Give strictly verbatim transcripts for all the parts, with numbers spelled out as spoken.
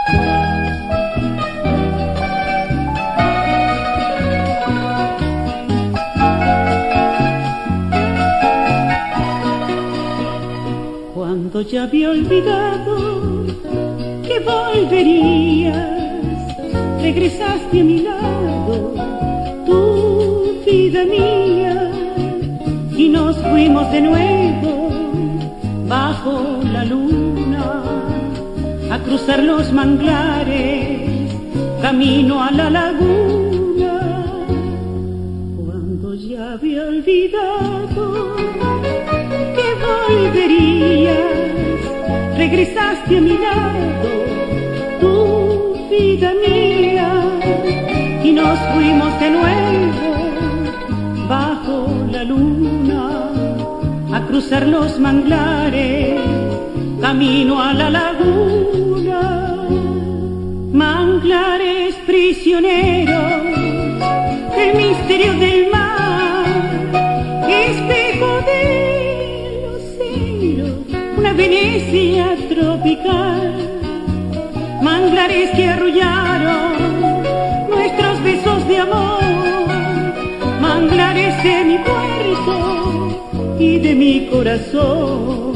Cuando ya había olvidado que volverías, regresaste a mi lado, tu vida mía, y nos fuimos de nuevo bajo la luna a cruzar los manglares, camino a la laguna. Cuando ya había olvidado que volverías, regresaste a mi lado, tu vida mía, y nos fuimos de nuevo bajo la luna a cruzar los manglares, camino a la laguna. Manglares prisioneros del misterio del mar, espejo del océano, una Venecia tropical. Manglares que arrullaron nuestros besos de amor, manglares de mi puerto y de mi corazón.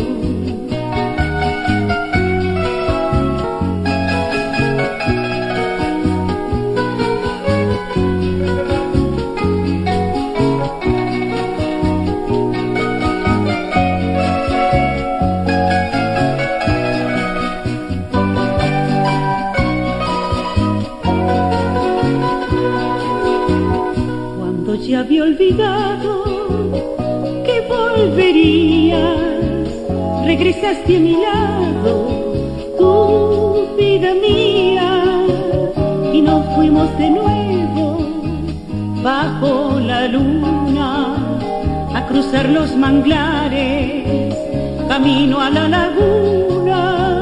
Ya había olvidado que volverías, regresaste a mi lado, tu vida mía, y nos fuimos de nuevo bajo la luna a cruzar los manglares, camino a la laguna.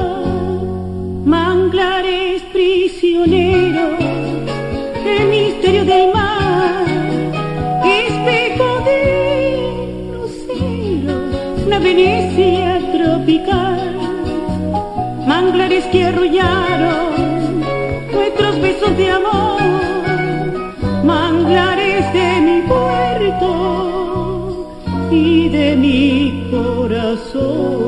Manglares prisioneros del misterio del mar, espejo del océano, una Venecia tropical. Manglares que arrullaron nuestros besos de amor, manglares de mi puerto y de mi corazón.